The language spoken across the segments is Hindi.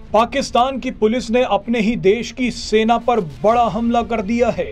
पाकिस्तान की पुलिस ने अपने ही देश की सेना पर बड़ा हमला कर दिया है।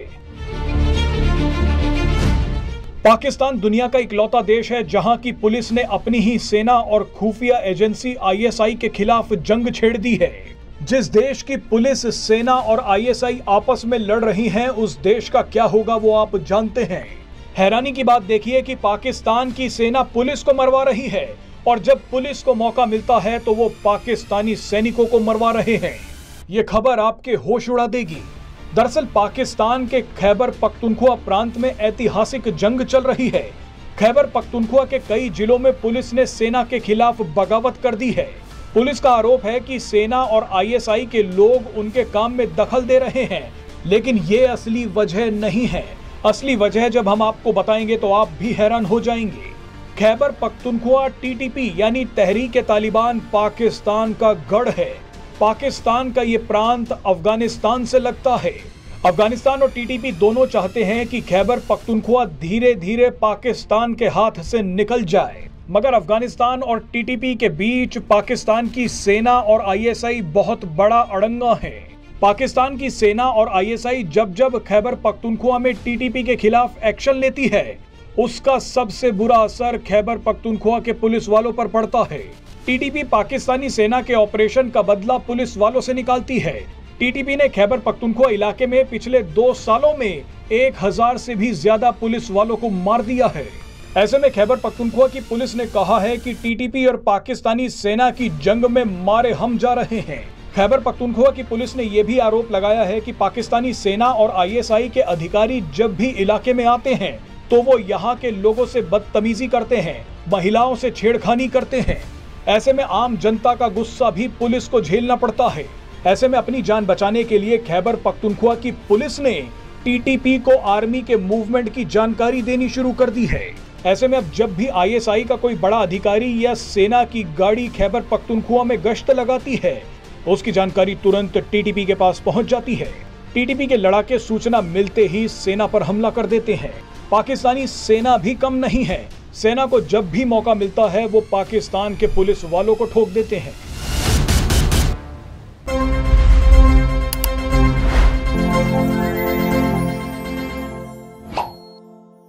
पाकिस्तान दुनिया का इकलौता देश है जहां की पुलिस ने अपनी ही सेना और खुफिया एजेंसी आईएसआई के खिलाफ जंग छेड़ दी है। जिस देश की पुलिस, सेना और आईएसआई आपस में लड़ रही हैं, उस देश का क्या होगा वो आप जानते हैं। हैरानी की बात देखिए कि पाकिस्तान की सेना पुलिस को मरवा रही है और जब पुलिस को मौका मिलता है तो वो पाकिस्तानी सैनिकों को मरवा रहे हैं। ये खबर आपके होश उड़ा देगी। दरअसल पाकिस्तान के खैबर पख्तूनख्वा प्रांत में ऐतिहासिक जंग चल रही है। खैबर पख्तूनख्वा के कई जिलों में पुलिस ने सेना के खिलाफ बगावत कर दी है। पुलिस का आरोप है कि सेना और आईएसआई के लोग उनके काम में दखल दे रहे हैं, लेकिन ये असली वजह नहीं है। असली वजह जब हम आपको बताएंगे तो आप भी हैरान हो जाएंगे। खैबर पख्तूनख्वा टीटीपी यानी तहरीक-ए-तालिबान पाकिस्तान का गढ़ है। पाकिस्तान का ये प्रांत अफगानिस्तान से लगता है। अफगानिस्तान और टीटीपी दोनों चाहते हैं कि खैबर पख्तूनख्वा धीरे धीरे पाकिस्तान के हाथ से निकल जाए, मगर अफगानिस्तान और टीटीपी के बीच पाकिस्तान की सेना और आईएसआई बहुत बड़ा अड़ंगा है। पाकिस्तान की सेना और आईएसआई जब जब खैबर पख्तूनख्वा में टीटीपी के खिलाफ एक्शन लेती है, उसका सबसे बुरा असर खैबर पख्तूनख्वा के पुलिस वालों पर पड़ता है। टीटीपी पाकिस्तानी सेना के ऑपरेशन का बदला पुलिस वालों से निकालती है। टीटीपी ने खैबर पख्तूनख्वा इलाके में पिछले 2 सालों में 1000 से भी ज्यादा पुलिस वालों को मार दिया है। ऐसे में खैबर पख्तूनख्वा की पुलिस ने कहा है कि टीटीपी और पाकिस्तानी सेना की जंग में मारे हम जा रहे हैं। खैबर पख्तूनख्वा की पुलिस ने यह भी आरोप लगाया है कि पाकिस्तानी सेना और आईएसआई के अधिकारी जब भी इलाके में आते हैं तो वो यहाँ के लोगों से बदतमीजी करते हैं, महिलाओं से छेड़खानी करते हैं। ऐसे में आम जनता का गुस्सा भी पुलिस को झेलना पड़ता है। ऐसे में अपनी जान बचाने के लिए खैबर पख्तूनख्वा की पुलिस ने टीटीपी को आर्मी के मूवमेंट की जानकारी देनी शुरू कर दी है। ऐसे में अब जब भी आईएसआई का कोई बड़ा अधिकारी या सेना की गाड़ी खैबर पख्तूनख्वा में गश्त लगाती है, उसकी जानकारी तुरंत टीटीपी के पास पहुंच जाती है। टीटीपी के लड़ाके सूचना मिलते ही सेना पर हमला कर देते हैं। पाकिस्तानी सेना भी कम नहीं है। सेना को जब भी मौका मिलता है वो पाकिस्तान के पुलिस वालों को ठोक देते हैं।